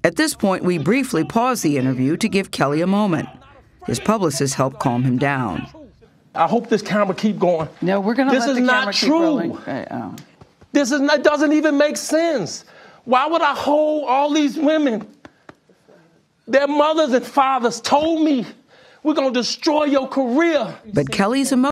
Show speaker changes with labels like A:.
A: At this point, we briefly pause the interview to give Kelly a moment. His publicist helped calm him down.
B: I hope this camera keep going.
C: No, we're going to let the camera keep rolling.
B: This is not true. This doesn't even make sense. Why would I hold all these women? Their mothers and fathers told me, we're going to destroy your career.
A: But Kelly's emotions